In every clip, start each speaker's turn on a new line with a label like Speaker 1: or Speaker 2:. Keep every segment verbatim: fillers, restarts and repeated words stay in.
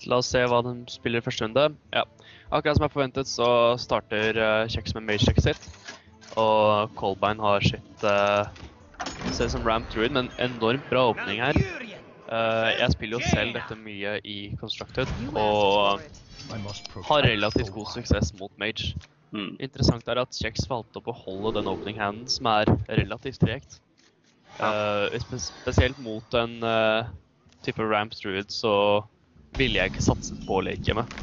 Speaker 1: La oss se hva de spiller i første runde. Ja, akkurat som jeg forventet så starter uh, Kjeks med mage-check sitt. Og Kolbein har sitt uh, ser ut som Ramp Druid, men enormt bra åpning her. Uh, jeg spiller jo selv dette mye i Constructed, og har relativt god suksess mot mage.
Speaker 2: Mm.
Speaker 1: Interessant er at Kjeks valgte å beholde den opening handen, som er relativt tregt. Uh, spes spesielt mot en uh, type Ramp Druid, så ville jeg ikke satset på å leke med.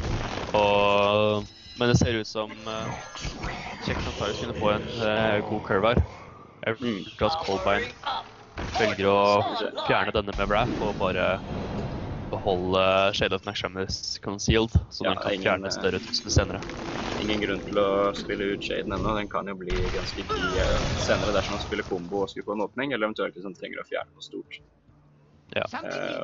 Speaker 1: Og, men det ser ut som uh, Kjeks antageligvis kunne få en uh, god curve her. Jeg tror at Kolbein velger å fjerne denne med Wrath og bare beholde Shade of Naxxramas concealed, så
Speaker 2: Ja,
Speaker 1: den kan
Speaker 2: ingen,
Speaker 1: fjerne større trusler senere.
Speaker 2: Ingen grunn til å spille ut Shaden ennå. Den kan jo bli ganske key eh, senere dersom han spiller combo og skulle få en åpning, eller eventuelt hvis han trenger å fjerne noe stort.
Speaker 1: Ja.
Speaker 2: Eh,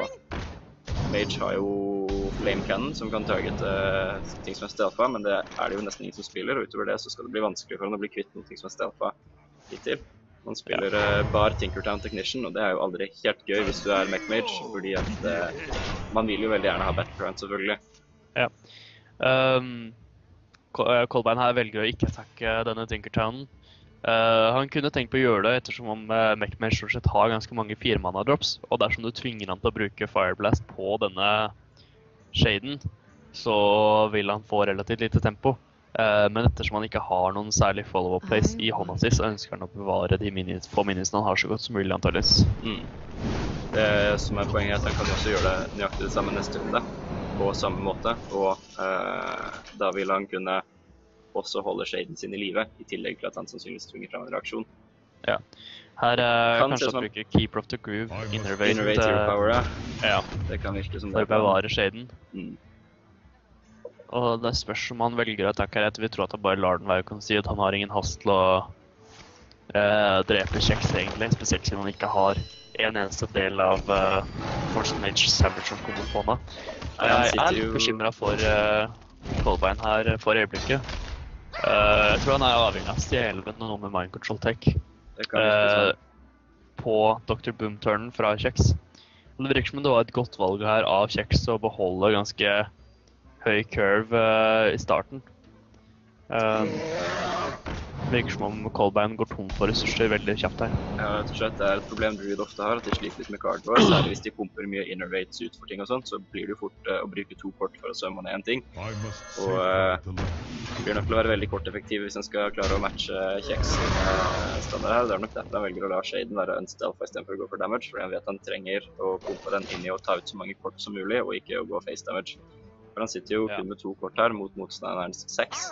Speaker 2: og Mage har jo Flame Cannon som kan targete eh, ting som er stealtha, men det er det jo nesten ingen som spiller, og utover det så skal det bli vanskelig for han å bli kvitt noen ting som er stealtha hittil. Man spiller uh, bare Tinkertown Technician, og det er jo aldri helt gøy hvis du er Mech Mage, fordi at uh, man vil jo veldig gjerne ha Battleground, selvfølgelig.
Speaker 1: Ja. Um, Kolbein her velger å ikke attacke denne Tinkertownen. Uh, han kunne tenkt på å gjøre det ettersom om uh, Mech Mage stort sett har ganske mange fire-mana drops, og dersom du tvinger han til å bruke Fireblast på denne Shaden, så vil han få relativt lite tempo. Uh, men ettersom han ikke har noen særlig follow-up place i hånda si, så ønsker han å bevare de minis, få minisene han har så godt som mulig antageligvis.
Speaker 2: Mm. Det som er poenget er at han kan også gjøre det nøyaktig det samme neste runde, på samme måte, og uh, da vil han kunne også holde Shaden sin i live, i tillegg til at han sannsynligvis tvinger frem en reaksjon.
Speaker 1: Ja. Her uh,
Speaker 2: Kan
Speaker 1: kanskje
Speaker 2: se
Speaker 1: han bruker Keeper of the Groove, Innervate,
Speaker 2: Innervate Hero Power, ja.
Speaker 1: ja.
Speaker 2: Det kan virke som
Speaker 1: for
Speaker 2: det.
Speaker 1: å bevare Shaden.
Speaker 2: Mm.
Speaker 1: Og det spørs om han velger å attakke her etter vi tror at han bare lar den være concealed. Han har ingen hast til å uh, drepe Kjeks egentlig, spesielt siden han ikke har en eneste del av uh, Force Mage Savage som kommer på hånda.
Speaker 2: Nei, han
Speaker 1: Jeg
Speaker 2: sitter
Speaker 1: er litt
Speaker 2: jo-
Speaker 1: bekymret for uh, Kolbein her for øyeblikket. Uh, jeg tror han er avhengig av å stjele noe med Mind Control Tech
Speaker 2: Det kan virke
Speaker 1: uh,
Speaker 2: sånn.
Speaker 1: på doktor Boom-turnen fra Kjeks. Det virker som det var et godt valg her av Kjeks å beholde ganske høy curve uh, i starten. Uh, det virker som om Kolbein går tom for ressurser veldig kjapt her.
Speaker 2: Ja, rett og slett, det er et problem Druid ofte har, at de sliter litt med card draw, særlig hvis de pumper mye innervates ut for ting og sånt, så blir det jo fort uh, å bruke to kort for å sømme ned en ting. Og uh, det blir nok til å være veldig kort effektiv hvis en skal klare å matche Kjeks uh, standard her. Det er nok derfor han velger å la Shaden være unstealth i stedet for å gå for damage, fordi han vet han trenger å pumpe den inn i å ta ut så mange kort som mulig, og ikke å gå face damage. For han sitter jo
Speaker 1: Ja.
Speaker 2: kun med to kort her mot motstanderens seks.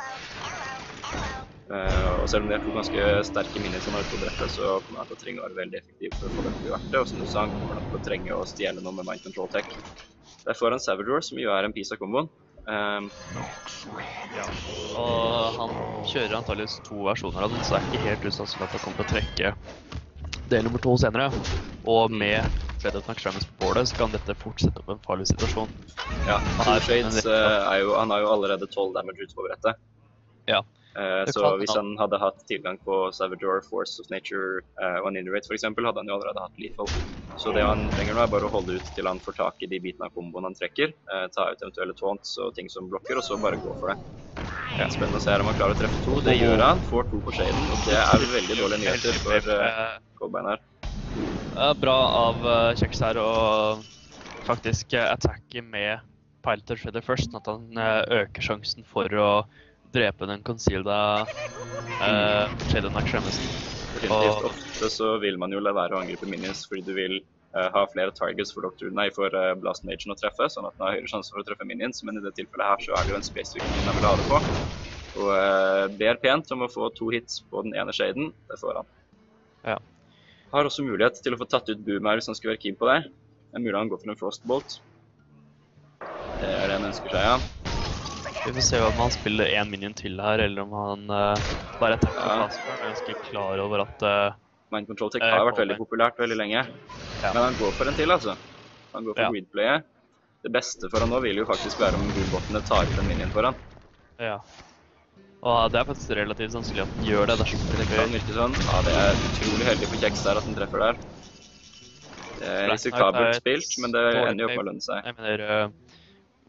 Speaker 2: Uh, og selv om det er to ganske sterke minis han har ute på brettet, så kommer han til å trenge å være veldig effektiv for å få det til å verdt det. Og som du sa, han kommer nok til å trenge å stjele noe med Mind Control Tech. Der får han Savage Roar, som jo er en piece av komboen. Um,
Speaker 1: Ja. Og han kjører antageligvis to versjoner av den, så det er ikke helt usannsynlig at han kommer til å trekke del nummer to senere. Og med Shade of Naxxramas på bordet, så kan dette fortsette opp en farlig situasjon.
Speaker 2: ja,
Speaker 1: Han
Speaker 2: Two
Speaker 1: er-
Speaker 2: Shades uh, er jo, han har jo allerede tolv damage ute på brettet.
Speaker 1: Ja.
Speaker 2: Uh,
Speaker 1: Det
Speaker 2: så
Speaker 1: kan
Speaker 2: hvis
Speaker 1: han-
Speaker 2: han hadde hatt tilgang på Savage Roar, Force of Nature uh, og en Innervate for eksempel, hadde han jo allerede hatt lethal. Så det han trenger nå er bare å holde ut til han får tak i de bitene av komboen han trekker, uh, ta ut eventuelle taunts og ting som blokker, og så bare gå for det. Ja, spennende å se om han klarer å treffe to. Det gjør han, får to på Shaden, og det er veldig dårlige nyheter for uh, Kolbein her.
Speaker 1: Det er bra av uh, Kjeks her å faktisk uh, attacke med Piloter Shredder først, sånn at han uh, øker sjansen for å drepe den concealeda uh, Shade of Naxxramas.
Speaker 2: Definitivt. Ofte så vil man jo la være å angripe minions fordi du vil uh, ha flere targets for, doktor, nei, for uh, Blast Magen å treffe, sånn at den har høyere sjanse for å treffe minions, men i det tilfellet her så er det jo en spesifikk min han vil ha det på. Og uh, ber pent om å få to hits på den ene shaden, det får han.
Speaker 1: Ja.
Speaker 2: Har også mulighet til å få tatt ut Boom her hvis han skulle være keen på det. Det er mulig han går for en Frostbolt. Det er det han ønsker seg, ja.
Speaker 1: Vi får se om han spiller en minion til her, eller om han uh, bare attacker
Speaker 2: Ja.
Speaker 1: fast. Jeg er ganske klar over at uh,
Speaker 2: Mind Control Tech
Speaker 1: Eh,
Speaker 2: har vært
Speaker 1: Kolbein.
Speaker 2: veldig populært veldig lenge.
Speaker 1: Ja.
Speaker 2: Men han går for en til, altså. Han går for
Speaker 1: Ja.
Speaker 2: greedplayet. Det beste for han nå vil jo faktisk være om Boombottene tar ut en minion for han.
Speaker 1: ja. Og det er faktisk relativt sannsynlig at den gjør det dersom
Speaker 2: Det
Speaker 1: den
Speaker 2: kan
Speaker 1: ikke
Speaker 2: virke sånn. Ja, det er utrolig heldig for Kjeks der at den treffer der. Det er
Speaker 1: Black Knight er
Speaker 2: risikabelt
Speaker 1: et
Speaker 2: spilt, men det
Speaker 1: dårlig
Speaker 2: ender jo opp med
Speaker 1: play.
Speaker 2: å lønne seg.
Speaker 1: Jeg mener, uh,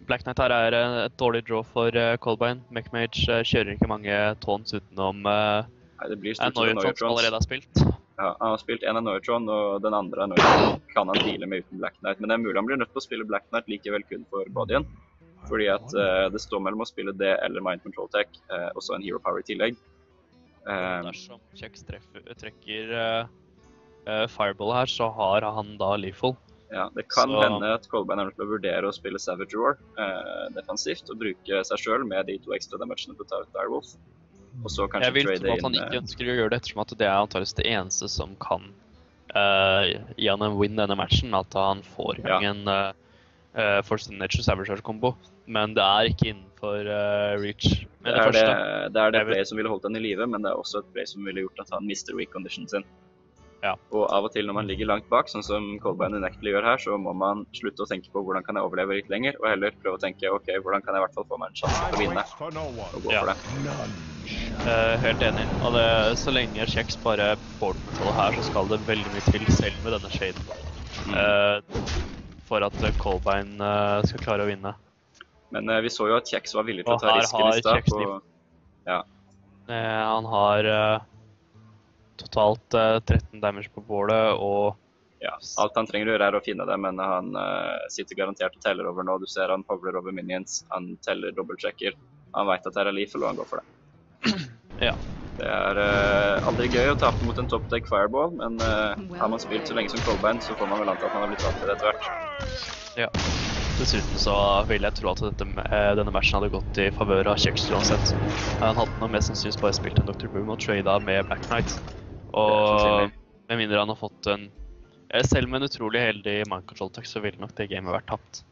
Speaker 1: Black Knight her er eh, et dårlig draw for uh, Colbine. Mechmage uh, kjører ikke mange tåns utenom uh,
Speaker 2: Nei, det blir stort sett
Speaker 1: Annoyatron som
Speaker 2: Annoyatrons.
Speaker 1: allerede har spilt.
Speaker 2: Ja, han har spilt en Annoyatron, og den andre Annoyatron kan han deale med uten Black Knight. Men det er mulig han blir nødt til å spille Black Knight likevel kun for bodyen. Fordi at uh, det står mellom å spille det eller Mind Control Tech, uh, og så en Hero Power i tillegg. Um,
Speaker 1: Dersom Kjeks treffer, trekker uh, uh, Fireball her, så har han da Lethal.
Speaker 2: Ja, det kan
Speaker 1: Så-
Speaker 2: hende at Colbine er nødt til å vurdere å spille Savage Roar uh, defensivt, og bruke seg selv med de to ekstra damagene på ta ut Direwolf. Og så kanskje
Speaker 1: Jeg vil
Speaker 2: trade
Speaker 1: tro at han
Speaker 2: inn,
Speaker 1: ikke
Speaker 2: eh,
Speaker 1: ønsker å gjøre det, ettersom at det er antageligvis det eneste som kan uh, gi han en win denne matchen, at han får i gang
Speaker 2: Ja.
Speaker 1: en uh, uh, Force Nature Savage-kombo. Men det er ikke innenfor uh, reach med
Speaker 2: det
Speaker 1: det,
Speaker 2: er det,
Speaker 1: første.
Speaker 2: det er det
Speaker 1: Jeg vet-
Speaker 2: play som ville holdt han i live, men det er også et play som ville gjort at han mister weak condition sin.
Speaker 1: Ja.
Speaker 2: Og av og til når man ligger langt bak, sånn som Colbine unektelig gjør her, så må man slutte å tenke på hvordan kan jeg overleve litt lenger, og heller prøve å tenke, ok, hvordan kan jeg i hvert fall få meg en sjanse til å vinne, og gå
Speaker 1: Ja.
Speaker 2: for det.
Speaker 1: Uh, helt enig. Og det, så lenge Kjeks bare board control her, så skal det veldig mye til selv med denne shaden. Uh, for at uh, Colbine uh, skal klare å vinne.
Speaker 2: Men eh, vi så jo at Kjeks var villig til å
Speaker 1: Og
Speaker 2: ta
Speaker 1: her
Speaker 2: risken i
Speaker 1: har
Speaker 2: stad
Speaker 1: Kjeks
Speaker 2: på...
Speaker 1: liv.
Speaker 2: Ja,
Speaker 1: Uh, han har uh, totalt uh, tretten damage på bålet, og
Speaker 2: ja. Alt han trenger å gjøre er å finne det, men han eh, sitter garantert og teller over nå. Du ser han hovler over minions, han teller dobbeltsjekker. Han vet at det er lethal, og han går for det.
Speaker 1: ja.
Speaker 2: Det er eh, aldri gøy å tape mot en top deck fireball, men eh, har man spilt så lenge som Colbine, så får man vel anta at man har blitt vant til det etter hvert.
Speaker 1: Ja. Dessuten så vil jeg tro at dette, eh, denne matchen hadde gått i favør av Kjeks uansett. Han hadde nå mest sannsynligvis bare spilt en doktor Boom og trada med Black Knight.
Speaker 2: Det er
Speaker 1: Og
Speaker 2: sannsynlig.
Speaker 1: med mindre han har fått en eh, selv med en utrolig heldig mind control tech, så ville nok det gamet vært tapt.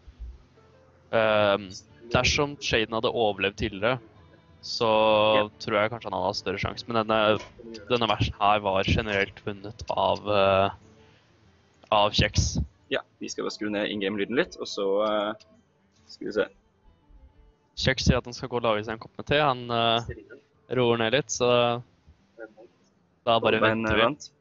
Speaker 1: Um, dersom Shaden hadde overlevd tidligere, så tror jeg kanskje han hadde hatt større sjanse. Men denne, denne matchen her var generelt vunnet av, uh, av Kjeks.
Speaker 2: Ja, vi skal bare skru ned in-game-lyden litt, og så eh, skal vi se.
Speaker 1: Kjeks sier at han skal gå og lage seg en kopp med te. Han uh, roer ned litt, så da bare
Speaker 2: Colbine
Speaker 1: venter vi.
Speaker 2: vant.